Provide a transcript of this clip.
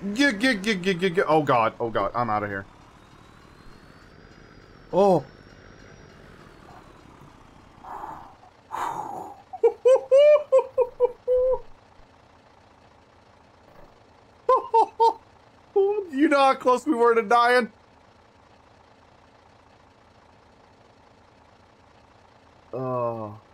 Oh god, I'm out of here. Oh. You know how close we were to dying? Oh.